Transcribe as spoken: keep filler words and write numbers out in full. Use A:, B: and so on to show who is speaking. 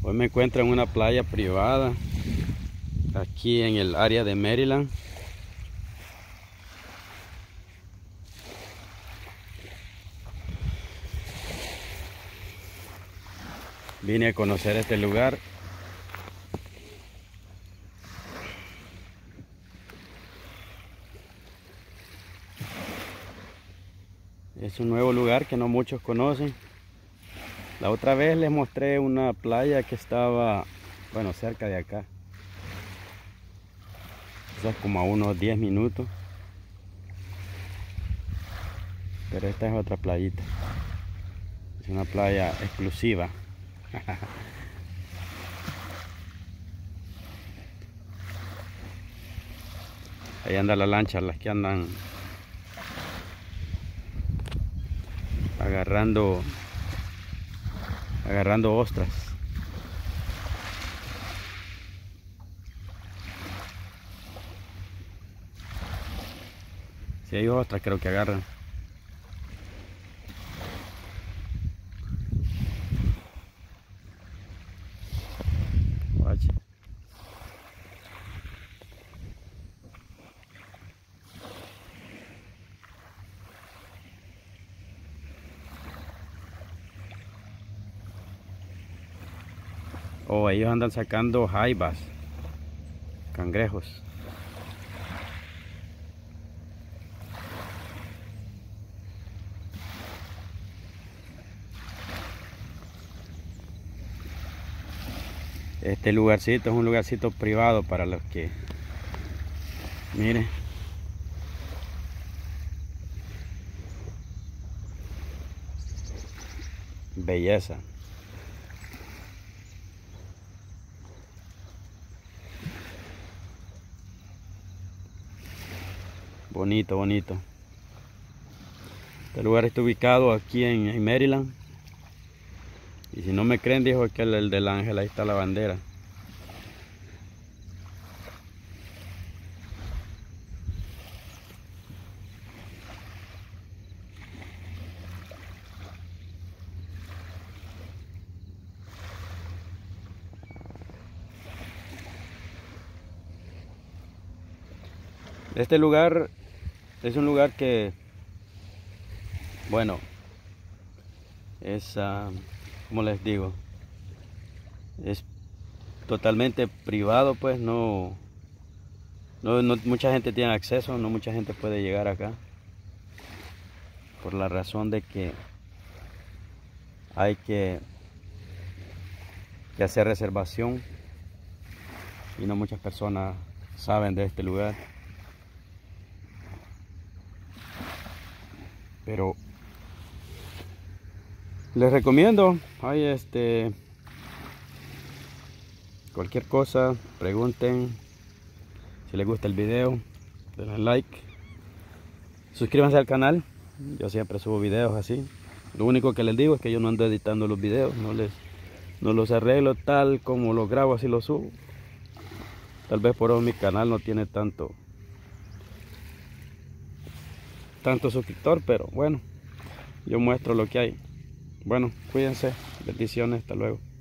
A: Hoy me encuentro en una playa privada aquí en el área de Maryland. Vine a conocer este lugar. Es un nuevo lugar que no muchos conocen. La otra vez les mostré una playa que estaba, bueno, cerca de acá. Quizás como a unos diez minutos. Pero esta es otra playita. Es una playa exclusiva. Ahí anda la lancha, las que andan agarrando agarrando ostras. Si hay ostras, creo que agarran. Guache. Oh, ellos andan sacando jaibas, cangrejos. Este lugarcito es un lugarcito privado para los que, miren, belleza. Bonito, bonito. Este lugar está ubicado aquí en, en Maryland. Y si no me creen, dijo que el, el del Ángel, ahí está la bandera. Este lugar es un lugar que, bueno, es, uh, como les digo, es totalmente privado, pues no, no, no mucha gente tiene acceso, no mucha gente puede llegar acá, por la razón de que hay que, que hacer reservación y no muchas personas saben de este lugar. Pero les recomiendo, hay este, cualquier cosa, pregunten. Si les gusta el video, denle like, suscríbanse al canal. Yo siempre subo videos así. Lo único que les digo es que yo no ando editando los videos, no les no los arreglo tal como los grabo, así los subo. Tal vez por eso mi canal no tiene tanto tanto suscriptor, pero bueno, yo muestro lo que hay. Bueno, cuídense, bendiciones, hasta luego.